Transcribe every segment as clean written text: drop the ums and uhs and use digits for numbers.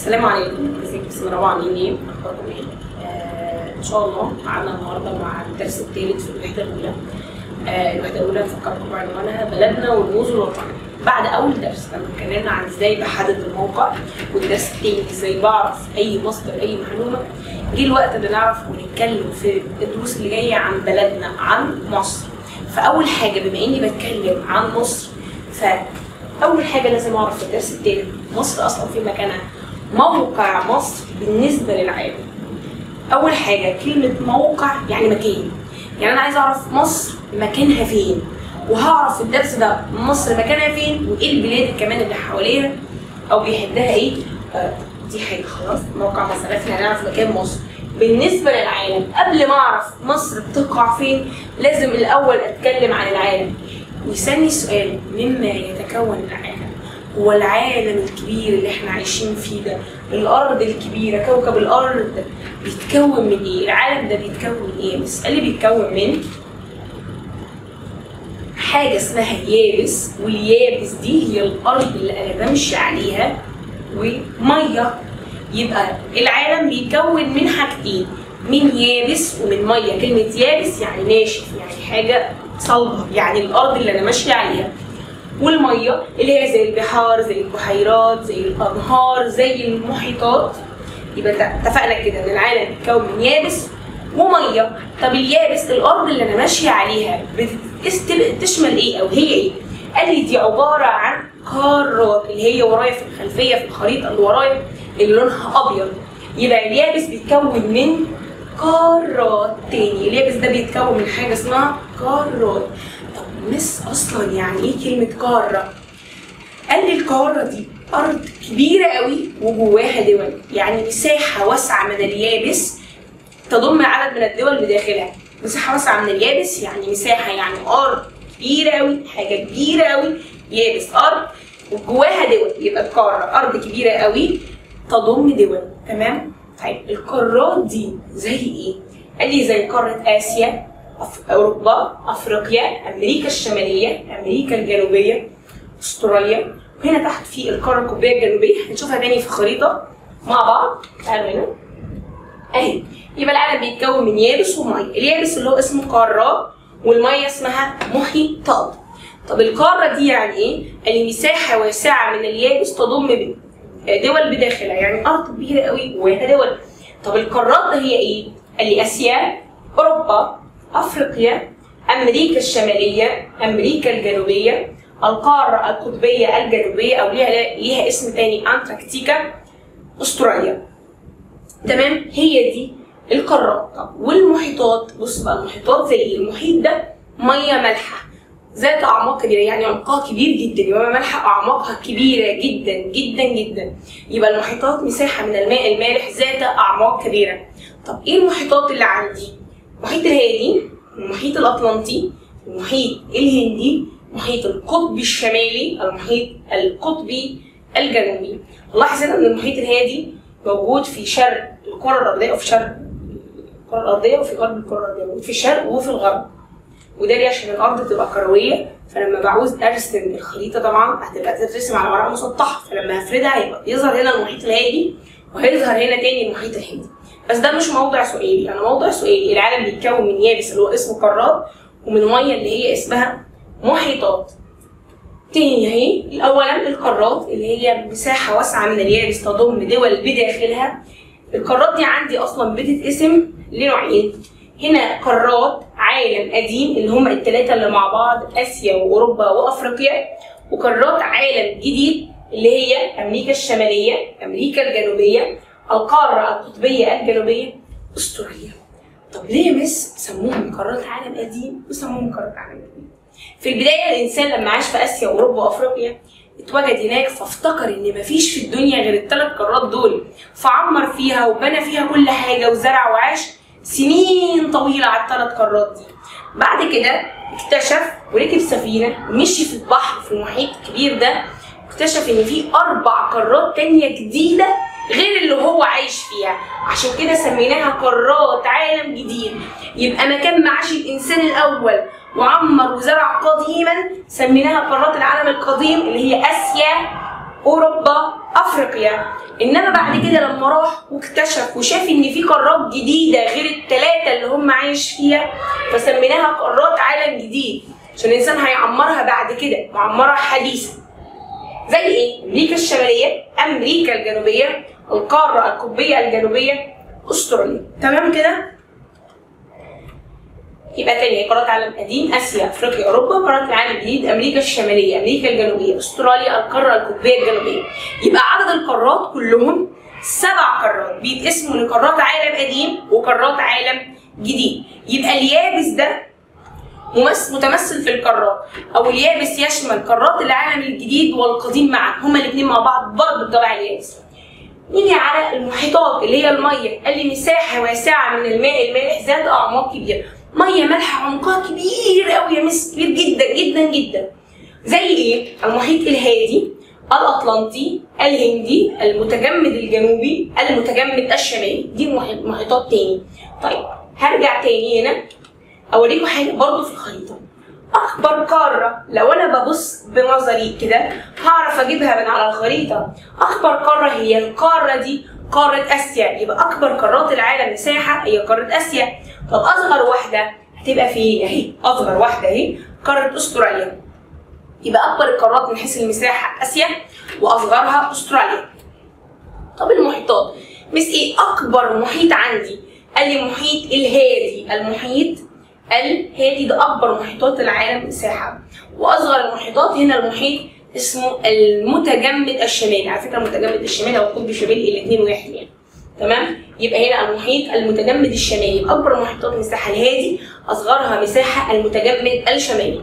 السلام عليكم، ازيكم؟ بسم الله عاملين ايه؟ اخباركم ايه؟ ان شاء الله معانا النهارده مع الدرس الثالث في الوحده الاولى. الوحده الاولى نفكركم بعنوانها بلدنا والرموز الوطنيه. بعد اول درس لما اتكلمنا عن ازاي بحدد الموقع، والدرس الثاني ازاي بعرف اي مصدر اي معلومه، جه الوقت اللي نعرف ونتكلم في الدروس اللي جايه عن بلدنا، عن مصر. فاول حاجه بما اني بتكلم عن مصر، فاول حاجه لازم اعرف في الدرس الثالث مصر اصلا في مكانها، موقع مصر بالنسبه للعالم. اول حاجه كلمه موقع يعني مكان، يعني انا عايزه اعرف مصر مكانها فين، وهعرف في الدرس ده مصر مكانها فين وايه البلاد كمان اللي حواليها او بيحدها ايه. دي حاجه خلاص، موقع مصر عرفنا هنعرف مكان مصر بالنسبه للعالم. قبل ما اعرف مصر بتقع فين لازم الاول اتكلم عن العالم، ويسالني سؤال: مما يتكون العالم؟ هو العالم الكبير اللي احنا عايشين فيه ده، الارض الكبيره، كوكب الارض ده بيتكون من ايه؟ العالم ده بيتكون من ايه؟ بس قال لي بيتكون من حاجه اسمها يابس، واليابس دي هي الارض اللي انا بمشي عليها، وميه. يبقى العالم بيتكون من حاجتين، من يابس ومن ميه. كلمه يابس يعني ناشف، يعني حاجه صلبه، يعني الارض اللي انا ماشيه عليها، والميه اللي هي زي البحار، زي البحيرات، زي الانهار، زي المحيطات. يبقى اتفقنا كده ان العالم بيتكون من يابس وميه. طب اليابس الارض اللي انا ماشيه عليها تشمل ايه او هي ايه؟ قال لي دي عباره عن قارات، اللي هي ورايا في الخلفيه في الخريطه اللي ورايا اللي لونها ابيض. يبقى اليابس بيتكون من قارات. تاني اليابس ده بيتكون من حاجه اسمها قارات. طب مس اصلا يعني ايه كلمه قاره؟ قال لي القاره دي ارض كبيره قوي وجواها دول، يعني مساحه واسعه من اليابس تضم عدد من الدول بداخلها. مساحه واسعه من اليابس يعني مساحه، يعني ارض كبيره قوي، حاجه كبيره قوي، يابس ارض وجواها دول، يبقى القاره ارض كبيره قوي تضم دول. تمام؟ طيب القارات دي زي ايه؟ قال لي زي قاره اسيا، اوروبا، افريقيا، امريكا الشماليه، امريكا الجنوبيه، استراليا. وهنا تحت في القاره القطبيه الجنوبيه، هنشوفها تاني في الخريطه مع بعض. تعالوا هنا اهي. يبقى العالم بيتكون من يابس وميه، اليابس اللي هو اسمه قارات، والميه اسمها محيطات. طب القاره دي يعني ايه؟ قال لي مساحه واسعه من اليابس تضم دول بداخلها، يعني ارض كبيره قوي جواها دول. طب القارات ده هي ايه؟ قال لي اسيا، اوروبا، افريقيا، امريكا الشماليه، امريكا الجنوبيه، القاره القطبيه الجنوبيه او ليها اسم تاني انتاركتيكا، استراليا. تمام؟ هي دي القارات. طب والمحيطات؟ بص بقى المحيطات زي ايه؟ المحيط ده ميه مالحه ذات اعماق كبيره، يعني عمقها كبير جدا، يبقى مالحه اعماقها كبيره جدا جدا جدا. يبقى المحيطات مساحه من الماء المالح ذات اعماق كبيره. طب ايه المحيطات اللي عندي؟ المحيط الهادي، المحيط الاطلنطي، المحيط الهندي، المحيط القطبي الشمالي، المحيط القطبي الجنوبي. نلاحظ هنا ان المحيط الهادي موجود في شرق الكره الارضيه، وفي شرق الكره الارضيه، وفي غرب الكره الارضيه، وفي الشرق وفي الغرب. وده ليه؟ عشان الارض تبقى كرويه، فلما بعوز ارسم الخريطه طبعا هتبقى تترسم على ورقه مسطحه، فلما هفردها هيبقى يظهر هنا المحيط الهادي وهيظهر هنا تاني المحيط الهندي. بس ده مش موضوع سؤالي، انا موضوع سؤالي العالم بيتكون من يابس اللي هو اسمه قارات، ومن ميه اللي هي اسمها محيطات. تاني اهي، اولا القارات اللي هي مساحه واسعه من اليابس تضم دول بداخلها. القارات دي عندي اصلا بتتقسم لنوعين. هنا قارات عالم قديم اللي هم الثلاثه اللي مع بعض، اسيا واوروبا وافريقيا، وقارات عالم جديد اللي هي امريكا الشماليه، امريكا الجنوبيه، القاره القطبيه الجنوبيه، استراليا. طب ليه يا مس سموهم قارات عالم قديم وسموهم قارات عالم جديد؟ في البدايه الانسان لما عاش في اسيا واوروبا وافريقيا اتوجد هناك، فافتكر ان مفيش في الدنيا غير الثلاث قارات دول، فعمر فيها وبنى فيها كل حاجه وزرع وعاش سنين طويله على الثلاث قارات دي. بعد كده اكتشف وركب سفينه ومشي في البحر في المحيط الكبير ده، اكتشف ان في 4 قارات تانيه جديده غير اللي هو عايش فيها، عشان كده سميناها قارات عالم جديد. يبقى مكان ما عاش الانسان الاول وعمر وزرع قديما سميناها قارات العالم القديم اللي هي اسيا، اوروبا، افريقيا. انما بعد كده لما راح واكتشف وشاف ان في قارات جديده غير الثلاثه اللي هم عايش فيها، فسميناها قارات عالم جديد، عشان الانسان هيعمرها بعد كده معمره حديثه. زي ايه؟ امريكا الشماليه، امريكا الجنوبيه، القاره القطبيه الجنوبيه، استراليا. تمام كده؟ يبقى تاني قارات عالم قديم: اسيا، افريقيا، اوروبا. قارات العالم الجديد: امريكا الشماليه، امريكا الجنوبيه، استراليا، القاره القطبيه الجنوبيه. يبقى عدد القارات كلهم 7 قارات بيتقسموا لقارات عالم قديم وقارات عالم جديد. يبقى اليابس ده متمثل في القارات، او اليابس يشمل قارات العالم الجديد والقديم معا، هما الاثنين مع بعض برضه بطبع اليابس. نيجي على المحيطات اللي هي الميه، قال لي مساحه واسعه من الماء المالح ذات اعماق كبيره. ميه مالحه عمقها كبير قوي يا مس، كبير جدا جدا جدا. زي ايه؟ المحيط الهادي، الاطلنطي، الهندي، المتجمد الجنوبي، المتجمد الشمالي. دي محيطات تاني. طيب هرجع تاني هنا اوريكم حاجه برضه في الخريطه. اكبر قاره لو انا ببص بنظري كده هعرف اجيبها من على الخريطه. اكبر قاره هي القاره دي، قاره اسيا. يبقى اكبر قارات العالم مساحه هي قاره اسيا. طب اصغر واحده هتبقى فين؟ اهي اصغر واحده اهي، قاره استراليا. يبقى اكبر القارات من حيث المساحه اسيا، واصغرها استراليا. طب المحيطات، مس ايه اكبر محيط عندي؟ قال لي محيط الهادي. المحيط الهادي ده اكبر محيطات العالم مساحه. واصغر المحيطات هنا المحيط اسمه المتجمد الشمالي. على فكره المتجمد الشمالي او القطب الشمالي الاثنين واحد يعني. تمام؟ يبقى هنا المحيط المتجمد الشمالي. اكبر محيطات مساحه الهادي، اصغرها مساحه المتجمد الشمالي.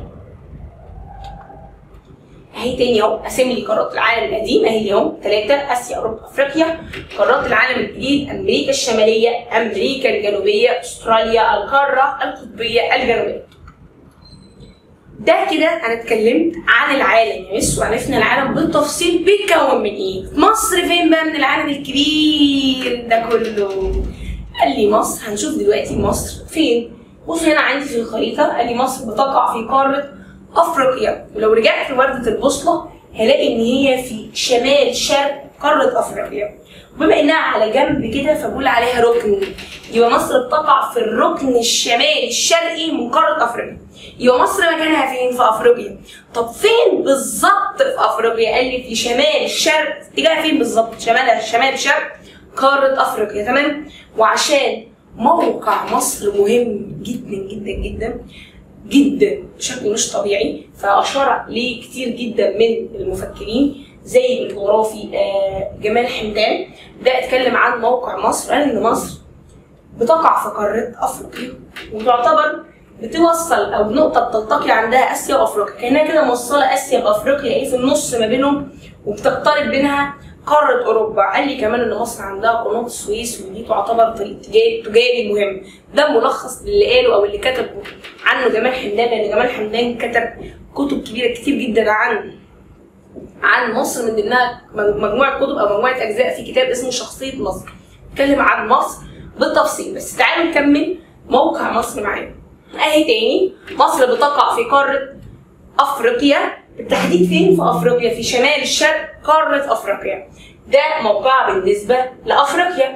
اهي تاني اهو قاسم لي قارات العالم القديم اهي اهو 3: اسيا، اوروبا، افريقيا. قارات العالم الجديد: امريكا الشماليه، امريكا الجنوبيه، استراليا، القاره القطبيه الجنوبيه. ده كده انا اتكلمت عن العالم يا مس، وعرفنا العالم بالتفصيل بيتكون من ايه. مصر فين بقى من العالم الكبير ده كله؟ قال لي مصر، هنشوف دلوقتي مصر فين. بص هنا عندي في الخريطه قال لي مصر بتقع في قاره افريقيا. ولو رجعت لوردة البوصله هلاقي ان هي في شمال شرق قاره افريقيا. وبما انها على جنب كده فبقول عليها ركن. يبقى مصر بتقع في الركن الشمالي الشرقي من قاره افريقيا. يبقى مصر مكانها فين؟ في افريقيا. طب فين بالظبط في افريقيا؟ قال لي في شمال الشرق. اتجاهها فين بالظبط؟ شمال شرق قاره افريقيا. تمام؟ وعشان موقع مصر مهم جدا جدا جدا جدا بشكل مش طبيعي، فاشار ليه كتير جدا من المفكرين زي الجغرافي جمال حمدان. ده اتكلم عن موقع مصر، قال ان مصر بتقع في قاره افريقيا، وتعتبر بتوصل او نقطه بتلتقي عندها اسيا وافريقيا، كانها كده موصله اسيا بافريقيا ايه في النص ما بينهم، وبتقترب بينها قاره اوروبا. قال لي كمان ان مصر عندها قناه السويس، ودي تعتبر طريق تجاري مهم. ده ملخص للي قاله او اللي كتبه عنه جمال حمدان، لان جمال حمدان كتب كتب كبيره كتير جدا عن مصر، من ضمنها مجموعه كتب او مجموعه اجزاء في كتاب اسمه شخصيه مصر، اتكلم عن مصر بالتفصيل. بس تعالوا نكمل موقع مصر معانا. اهي تاني مصر بتقع في قاره افريقيا، بالتحديد فين؟ في افريقيا، في شمال الشرق قاره افريقيا. ده موقعها بالنسبه لافريقيا.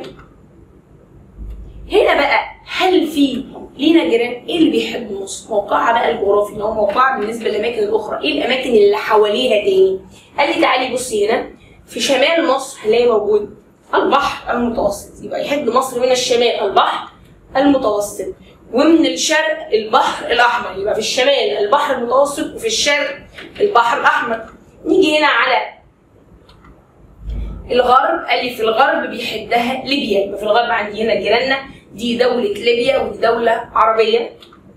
هنا بقى هل في لينا جيران؟ ايه اللي بيحب مصر؟ موقعها بقى الجغرافي، اللي هو موقعها بالنسبه للاماكن الاخرى، ايه الاماكن اللي حواليها تاني؟ قال لي تعالي بصي هنا في شمال مصر هنلاقي موجود البحر المتوسط. يبقى يحب مصر من الشمال البحر المتوسط، ومن الشرق البحر الاحمر. يبقى في الشمال البحر المتوسط، وفي الشرق البحر الاحمر. نيجي هنا على الغرب، قال لي في الغرب بيحدها ليبيا. يبقى في الغرب عندي هنا جيراننا، دي دولة ليبيا ودي دولة عربية.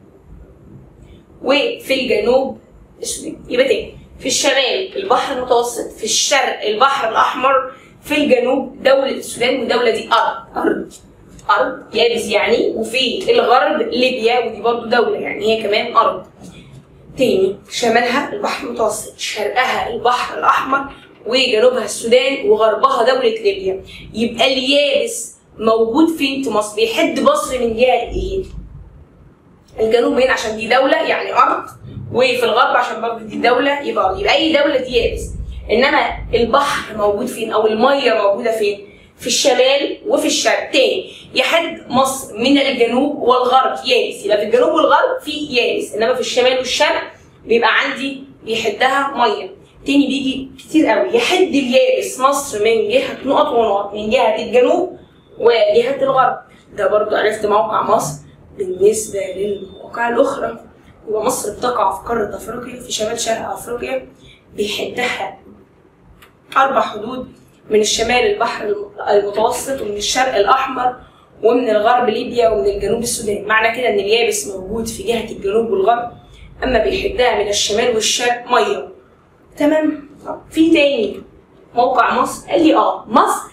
وفي الجنوب السودان. يبقى تاني في الشمال البحر المتوسط، في الشرق البحر الأحمر، في الجنوب دولة السودان، والدولة دي أرض يابس يعني. وفي الغرب ليبيا، ودي برضو دولة يعني هي كمان أرض. تاني شمالها البحر المتوسط، شرقها البحر الأحمر، وجنوبها السودان، وغربها دولة ليبيا. يبقى اليابس موجود فين في مصر؟ بيحد مصر من جهة ايه؟ الجنوب هنا عشان دي دولة يعني أرض، وفي الغرب عشان برضه دي دولة يبقى أرض. يبقى أي دولة دي يابس. انما البحر موجود فين او الميه موجوده فين؟ في الشمال وفي الشرق. تاني، يحد مصر من الجنوب والغرب يابس، يبقى في الجنوب والغرب في يابس، انما في الشمال والشرق بيبقى عندي بيحدها ميه. تاني بيجي كتير قوي، يحد اليابس مصر من جهه نقط ونقط، من جهه الجنوب وجهه الغرب. ده برضو عرفت موقع مصر. بالنسبه للمواقع الاخرى، يبقى مصر بتقع في قاره افريقيا، في شمال شرق افريقيا، بيحدها 4 حدود، من الشمال البحر المتوسط، ومن الشرق الاحمر، ومن الغرب ليبيا، ومن الجنوب السودان. معنى كده ان اليابس موجود في جهه الجنوب والغرب، اما بيحدها من الشمال والشرق ميه. تمام؟ في تاني موقع مصر، قال لي مصر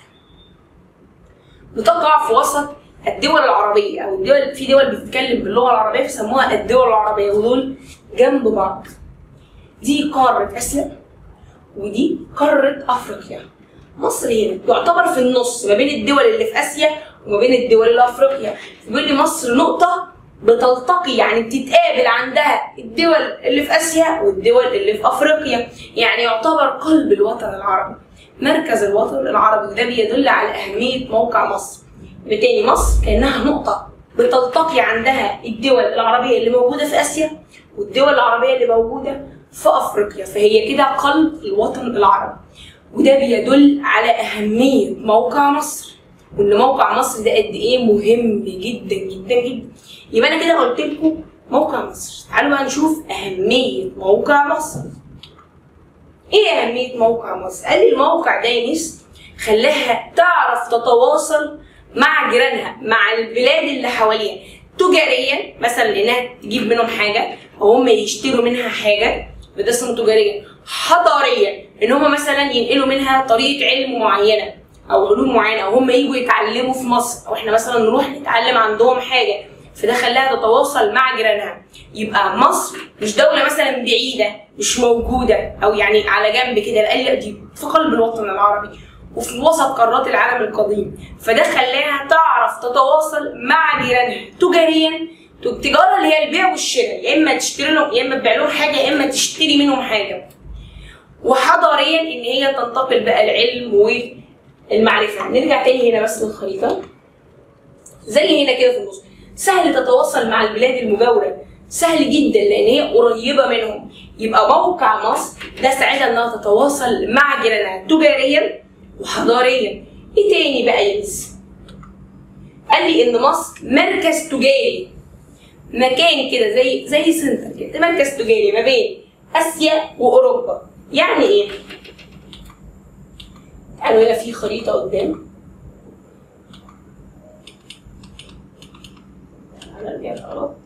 بتقع في وسط الدول العربيه، او الدول، في دول بتتكلم باللغه العربيه فسموها الدول العربيه، ودول جنب بعض. دي قاره اسيا ودي قاره افريقيا. مصر هنا تعتبر في النص ما بين الدول اللي في اسيا وما بين الدول اللي في افريقيا. بيقول لي مصر نقطه بتلتقي، يعني بتتقابل عندها الدول اللي في اسيا والدول اللي في افريقيا، يعني يعتبر قلب الوطن العربي، مركز الوطن العربي، وده بيدل على اهميه موقع مصر. بالتالي مصر كانها نقطه بتلتقي عندها الدول العربيه اللي موجوده في اسيا والدول العربيه اللي موجوده في افريقيا، فهي كده قلب الوطن العربي. وده بيدل على أهمية موقع مصر، وإن موقع مصر ده قد إيه مهم جدا جدا جدا. يبقى أنا كده قلت لكم موقع مصر. تعالوا بقى نشوف أهمية موقع مصر. إيه أهمية موقع مصر؟ قال لي الموقع ده يا ميس خلاها تعرف تتواصل مع جيرانها، مع البلاد اللي حواليها، تجاريا مثلا إنها تجيب منهم حاجة أو هم يشتروا منها حاجة، ده اسمه تجاريا. حضاريا، ان هم مثلا ينقلوا منها طريقه علم معينه او علوم معينه، او هم يجوا يتعلموا في مصر، او احنا مثلا نروح نتعلم عندهم حاجه، فده خلاها تتواصل مع جيرانها. يبقى مصر مش دوله مثلا بعيده مش موجوده او يعني على جنب كده، لا دي في قلب الوطن العربي وفي وسط قارات العالم القديم، فده خلاها تعرف تتواصل مع جيرانها تجاريا. التجاره اللي هي البيع والشراء، يا اما تشتري لهم يا اما تبيع لهم حاجه يا اما تشتري منهم حاجه. وحضاريا ان هي تنتقل بقى العلم والمعرفه. نرجع تاني هنا بس للخريطه، زي هنا كده في النص، سهل تتواصل مع البلاد المجاوره، سهل جدا لان هي قريبه منهم. يبقى موقع مصر ده ساعدها انها تتواصل مع جيرانها تجاريا وحضاريا. ايه تاني بقى يا مس؟ قال لي ان مصر مركز تجاري، مكان كده زي سنتر كده، مركز تجاري ما بين اسيا واوروبا. يعني ايه؟ تعالوا هنا في خريطه قدام، تعالوا نرجع الغلط.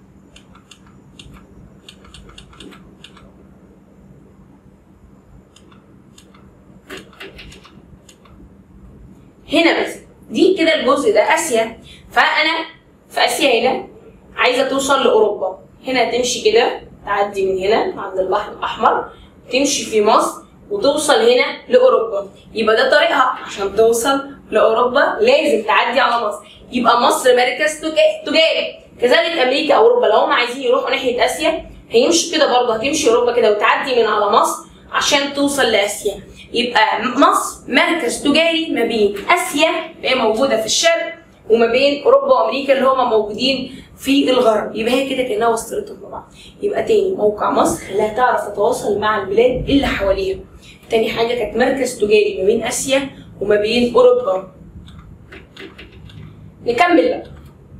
هنا بس دي كده الجزء ده اسيا، فانا في اسيا هنا عايزه توصل لاوروبا. هنا تمشي كده، تعدي من هنا عند البحر الاحمر، تمشي في مصر وتوصل هنا لاوروبا. يبقى ده طريقها عشان توصل لاوروبا، لازم تعدي على مصر. يبقى مصر مركز تجاري. كذلك امريكا او اوروبا لو هم عايزين يروحوا ناحيه اسيا هيمشوا كده برضه، هتمشي اوروبا كده وتعدي من على مصر عشان توصل لاسيا. يبقى مصر مركز تجاري ما بين اسيا اللي هي موجوده في الشرق وما بين اوروبا وامريكا اللي هم موجودين في الغرب. يبقى هي كده كانها وصلتهم ببعض. يبقى تاني موقع مصر خلاها تعرف تتواصل مع البلاد اللي حواليها. تاني حاجه كانت مركز تجاري ما بين اسيا وما بين اوروبا. نكمل بقى.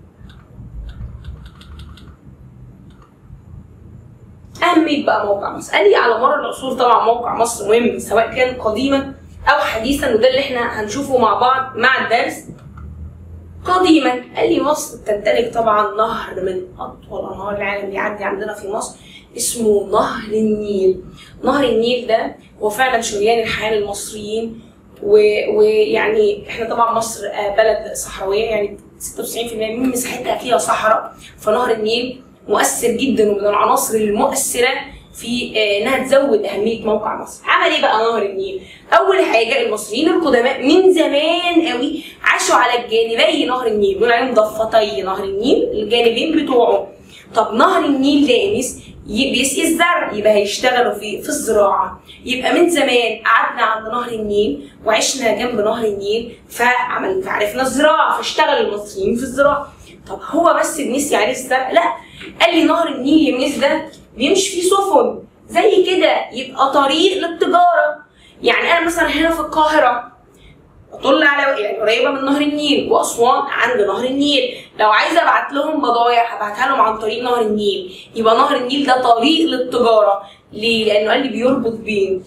أهمية بقى موقع مصر. قال لي على مر العصور طبعا موقع مصر مهم سواء كان قديما أو حديثا، وده اللي احنا هنشوفه مع بعض مع الدرس. قديما قال لي مصر تمتلك طبعا نهر من أطول أنهار العالم بيعدي عندنا في مصر، اسمه نهر النيل. نهر النيل ده هو فعلا شريان الحياة للمصريين، ويعني احنا طبعا مصر بلد صحراوية، يعني 96% من مساحتها فيها صحراء، فنهر النيل مؤثر جدا ومن العناصر المؤثره في انها تزود اهميه موقع مصر. عمل ايه بقى نهر النيل؟ اول حاجه المصريين القدماء من زمان قوي عاشوا على الجانبي نهر النيل، بيقولوا عليهم ضفتي نهر النيل، الجانبين بتوعه. طب نهر النيل ده يا ميس بيسقي الزرع، يبقى هيشتغلوا في الزراعه. يبقى من زمان قعدنا عند نهر النيل وعشنا جنب نهر النيل فعرفنا الزراعه، فاشتغل المصريين في الزراعه. طب هو بس بنسقي عليه الزرع؟ لا، قال لي نهر النيل يا ميس ده بيمشي فيه سفن زي كده، يبقى طريق للتجاره. يعني انا مثلا هنا في القاهره اطل على يعني قريبه من نهر النيل، واسوان عند نهر النيل، لو عايزه ابعت لهم بضايع هبعتها لهم عن طريق نهر النيل. يبقى نهر النيل ده طريق للتجاره. ليه؟ لانه قال لي بيربط بين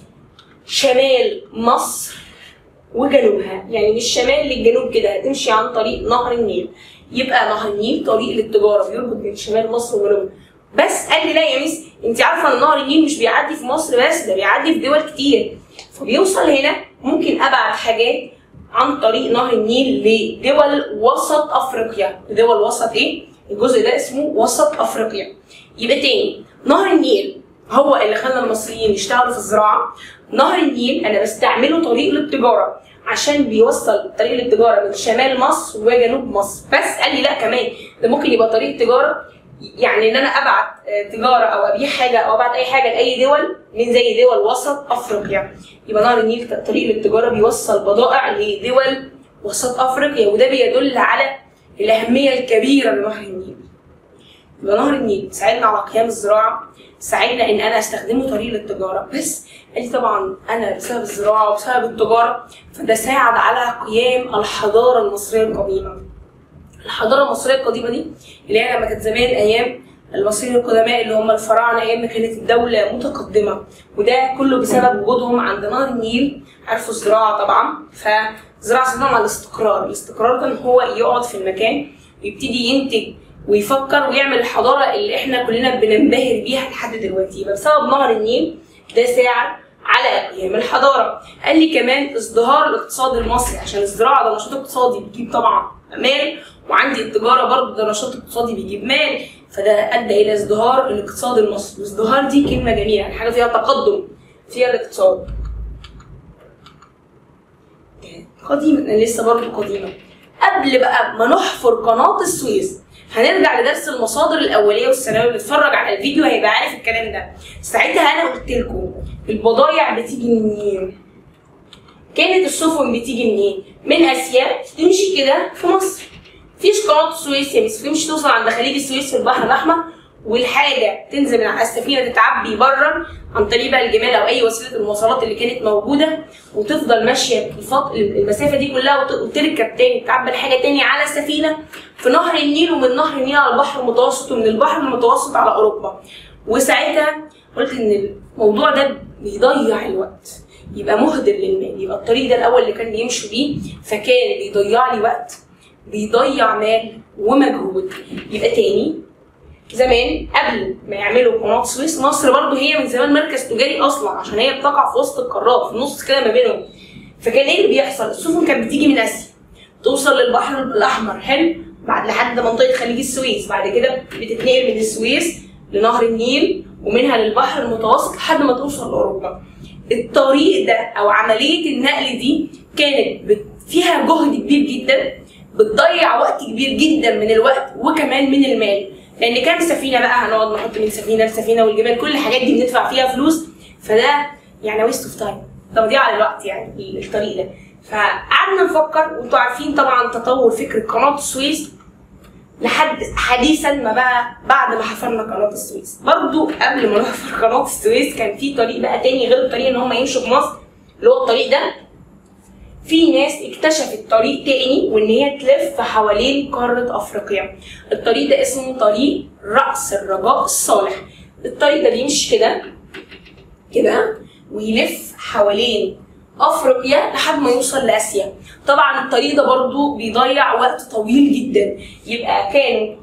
شمال مصر وجنوبها، يعني من الشمال للجنوب كده هتمشي عن طريق نهر النيل. يبقى نهر النيل طريق للتجاره بيربط بين شمال مصر وجنوبها. بس قال لي لا يا ميس، انت عارفه ان نهر النيل مش بيعدي في مصر بس، ده بيعدي في دول كتير، فبيوصل هنا ممكن ابعت حاجات عن طريق نهر النيل لدول وسط افريقيا. دول وسط ايه؟ الجزء ده اسمه وسط افريقيا. يبقى تاني، نهر النيل هو اللي خلى المصريين يشتغلوا في الزراعه. نهر النيل انا بستعمله طريق للتجاره عشان بيوصل طريق للتجاره من شمال مصر وجنوب مصر. بس قال لي لا كمان ده ممكن يبقى طريق تجاره، يعني ان انا ابعت تجاره او ابيع حاجه او ابعت اي حاجه لاي دول من زي دول وسط افريقيا. يبقى نهر النيل طريق للتجاره بيوصل بضائع لدول وسط افريقيا، وده بيدل على الاهميه الكبيره لنهر النيل. يبقى نهر النيل ساعدنا على قيام الزراعه، ساعدنا ان انا استخدمه طريق للتجاره. بس قال لي طبعا انا بسبب الزراعه وبسبب التجاره فده ساعد على قيام الحضاره المصريه القديمه. الحضاره المصريه القديمه دي اللي هي لما كانت زمان ايام المصريين القدماء اللي هم الفراعنه، ايام ما كانت الدوله متقدمه، وده كله بسبب وجودهم عند نهر النيل. عرفوا الزراعه طبعا، فزراعه ساعدهم على الاستقرار. الاستقرار كان هو يقعد في المكان ويبتدي ينتج ويفكر ويعمل الحضاره اللي احنا كلنا بننبهر بيها لحد دلوقتي. يبقى بسبب نهر النيل ده ساعد على قيام الحضاره. قال لي كمان ازدهار الاقتصاد المصري، عشان الزراعه ده نشاط اقتصادي بيجيب طبعا مال، وعندي التجاره برضه ده نشاط اقتصادي بيجيب مال، فده ادى الى ازدهار الاقتصاد المصري. وازدهار دي كلمه جميله، يعني حاجه فيها تقدم فيها الاقتصاد. قديمه، انا لسه برضه قديمه. قبل بقى ما نحفر قناه السويس هنرجع لدرس المصادر الاوليه والثانويه، اللي اتفرج على الفيديو هيبقى عارف الكلام ده. ساعتها انا قلت لكم البضايع بتيجي منين؟ كانت السفن بتيجي منين؟ من اسيا تمشي كده في مصر. مفيش قناه السويس يا مس، تمشي توصل عند خليج السويس في البحر الاحمر، والحاجه تنزل من على السفينه تتعبي بره عن طريق بقى الجمال او اي وسيله المواصلات اللي كانت موجوده، وتفضل ماشيه المسافه دي كلها وتركب تاني تعبي الحاجه تاني على السفينه في نهر النيل، ومن نهر النيل على البحر المتوسط، ومن البحر المتوسط على اوروبا. وساعتها قلت ان الموضوع ده بيضيع الوقت، يبقى مهدر للمال. يبقى الطريق ده الاول اللي كان بيمشوا بيه فكان بيضيع لي وقت، بيضيع مال ومجهود. يبقى تاني زمان قبل ما يعملوا قناه السويس، مصر برضو هي من زمان مركز تجاري اصلا، عشان هي بتقع في وسط القارات في النص كده ما بينهم. فكان ايه اللي بيحصل؟ السفن كانت بتيجي من اسيا توصل للبحر الاحمر، حلو، بعد لحد منطقه خليج السويس، بعد كده بتتنقل من السويس لنهر النيل ومنها للبحر المتوسط لحد ما توصل لاوروبا. الطريق ده او عمليه النقل دي كانت فيها جهد كبير جدا، بتضيع وقت كبير جدا من الوقت وكمان من المال، لان كام سفينه بقى هنقعد نحط من سفينه لسفينه، والجبال كل الحاجات دي بندفع فيها فلوس، فده يعني ويست اوف تايم، تضييع على الوقت يعني الطريق ده. فقعدنا نفكر، وانتوا عارفين طبعا تطور فكره قناه السويس لحد حديثا ما بقى بعد ما حفرنا قناه السويس. برضو قبل ما نحفر قناه السويس كان في طريق بقى تاني غير الطريق ان هم يمشوا في مصر، اللي هو الطريق ده. في ناس اكتشفت طريق تاني وان هي تلف حوالين قاره افريقيا. الطريق ده اسمه طريق رأس الرجاء الصالح. الطريق ده بيمشي كده كده ويلف حوالين افريقيا لحد ما يوصل لاسيا. طبعا الطريق ده برضو بيضيع وقت طويل جدا. يبقى كانوا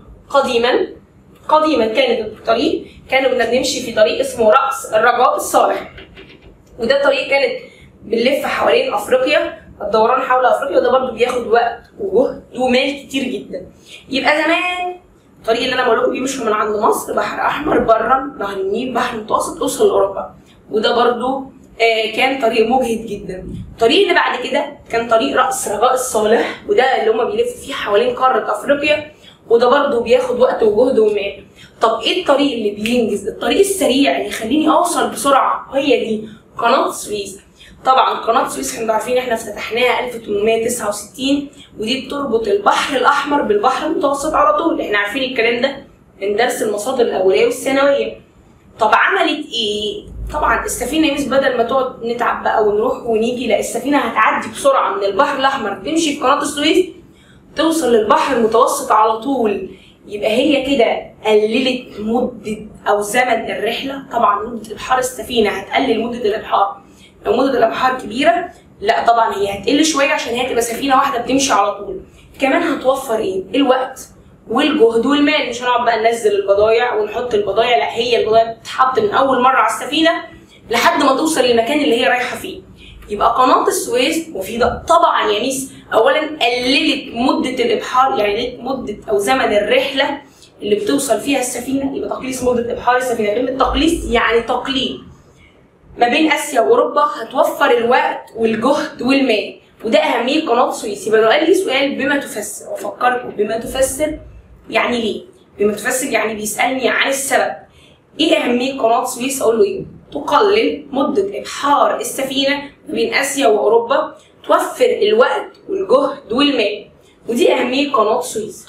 قديما كانت الطريق كانوا بنمشي في طريق اسمه رأس الرجاء الصالح، وده طريق كانت بنلف حوالين افريقيا، الدوران حول افريقيا، وده برضو بياخد وقت وجهد ومال كتير جدا. يبقى زمان الطريق اللي انا بقول لكم بيمشوا من عند مصر بحر احمر بره نهر النيل بحر متوسط توصل لاوروبا، وده برضو كان طريق مجهد جدا. الطريق اللي بعد كده كان طريق رأس رجاء الصالح، وده اللي هم بيلفوا فيه حوالين قاره افريقيا، وده برضو بياخد وقت وجهد ومال. طب ايه الطريق اللي بينجز؟ الطريق السريع اللي يخليني اوصل بسرعه هي دي قناه السويس. طبعا قناه السويس احنا عارفين احنا افتتحناها 1869 ودي بتربط البحر الاحمر بالبحر المتوسط على طول، احنا عارفين الكلام ده من درس المصادر الاوليه والثانويه. طب عملت ايه؟ طبعا السفينه مش بدل ما تقعد نتعب بقى ونروح ونيجي، لا السفينه هتعدي بسرعه من البحر الاحمر تمشي في قناه السويس توصل للبحر المتوسط على طول. يبقى هي كده قللت مده او زمن الرحله. طبعا مده ابحار السفينه هتقلل مده الابحار. لو مده الابحار كبيره لا طبعا هي هتقل شويه عشان هي تبقى سفينه واحده بتمشي على طول. كمان هتوفر ايه؟ الوقت والجهد والمال. مش هنقعد بقى ننزل البضايع ونحط البضايع، لا هي البضايع بتتحط من اول مره على السفينه لحد ما توصل للمكان اللي هي رايحه فيه. يبقى قناه السويس مفيده طبعا يا ميس. اولا قللت مده الابحار، يعني قللت مده او زمن الرحله اللي بتوصل فيها السفينه. يبقى تقليص مده ابحار السفينه، كلمه تقليص يعني تقليل ما بين اسيا واوروبا، هتوفر الوقت والجهد والمال، وده اهميه قناه السويس. يبقى لو قال لي سؤال بما تفسر، وافكركم بما تفسر يعني ليه؟ بما تفسر يعني بيسالني عن السبب. ايه اهميه قناه السويس؟ اقول له ايه؟ تقلل مده ابحار السفينه بين اسيا واوروبا، توفر الوقت والجهد والمال، ودي اهميه قناه السويس.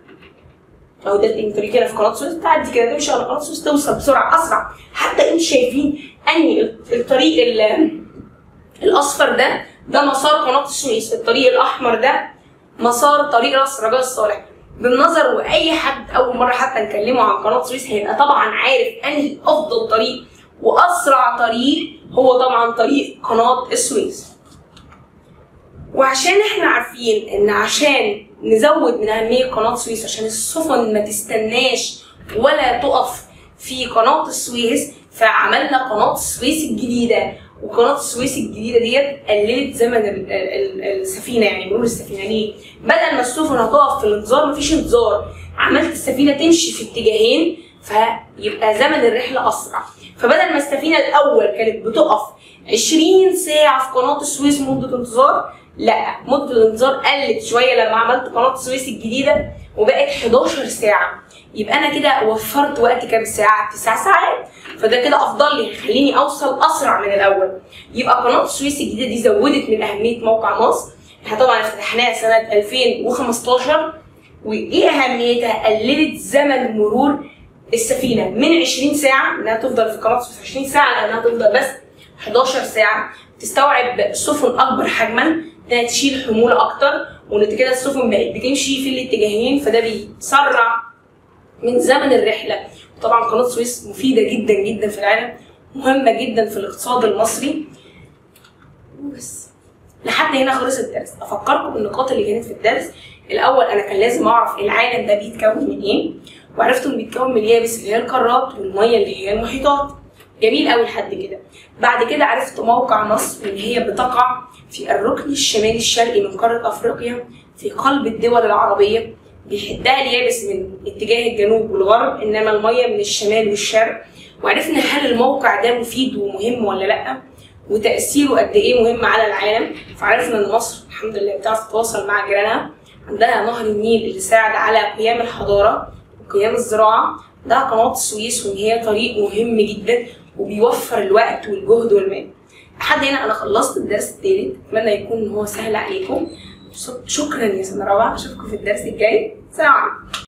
اهو ده الطريق كده في قناه السويس، تعدي كده تمشي على قناه السويس توصل بسرعه اسرع. حتى انتوا شايفين اني الطريق الاصفر ده مسار قناه السويس، الطريق الاحمر ده مسار طريق راس رجاء الصالح. بالنظر واي حد اول مره حتى نكلمه عن قناه السويس هيبقى طبعا عارف انهي افضل طريق واسرع طريق هو طبعا طريق قناه السويس. وعشان احنا عارفين ان عشان نزود من اهميه قناه السويس عشان السفن ما تستناش ولا تقف في قناه السويس، فعملنا قناه السويس الجديده. وقناه السويس الجديده ديت قللت زمن السفينه، يعني مرور السفينه. ليه؟ بدل ما السفن هتقف في الانتظار، مفيش انتظار، عملت السفينه تمشي في اتجاهين فيبقى زمن الرحله اسرع. فبدل ما السفينه الاول كانت بتقف 20 ساعه في قناه السويس مده انتظار، لا مده الانتظار قلت شويه لما عملت قناه السويس الجديده وبقت 11 ساعه. يبقى انا كده وفرت وقت كام ساعه؟ 9 ساعات. فده كده افضل لي، هيخليني اوصل اسرع من الاول. يبقى قناه السويس الجديده دي زودت من اهميه موقع مصر. احنا طبعا افتتحناها سنه 2015. وايه اهميتها؟ قللت زمن مرور السفينه من 20 ساعه انها تفضل في قناه السويس 20 ساعه لانها تفضل بس 11 ساعه، تستوعب سفن اكبر حجما، انها تشيل حموله اكتر، وان كده السفن بقت بتمشي في الاتجاهين، فده بيسرع من زمن الرحله. طبعا قناه السويس مفيده جدا جدا في العالم، مهمه جدا في الاقتصاد المصري. وبس لحد هنا خلص الدرس. افكركم بالنقاط اللي كانت في الدرس. الاول انا كان لازم اعرف العالم ده بيتكون من ايه، وعرفت انه بيتكون من اليابس اللي هي القارات والميه اللي هي المحيطات. جميل قوي لحد كده. بعد كده عرفت موقع مصر اللي هي بتقع في الركن الشمالي الشرقي من قاره افريقيا في قلب الدول العربيه، بيحدها اليابس من اتجاه الجنوب والغرب، انما الميه من الشمال والشرق. وعرفنا هل الموقع ده مفيد ومهم ولا لا، وتاثيره قد ايه مهم على العالم. فعرفنا ان مصر الحمد لله بتعرف تتواصل مع جيرانها، عندها نهر النيل اللي ساعد على قيام الحضاره وقيام الزراعه. ده قناه السويس وان هي طريق مهم جدا وبيوفر الوقت والجهد والمال. لحد هنا انا خلصت الدرس الثالث، اتمنى يكون هو سهل عليكم. شكرا يا سنه رابعه، اشوفكم في الدرس الجاي. سلام عليكم.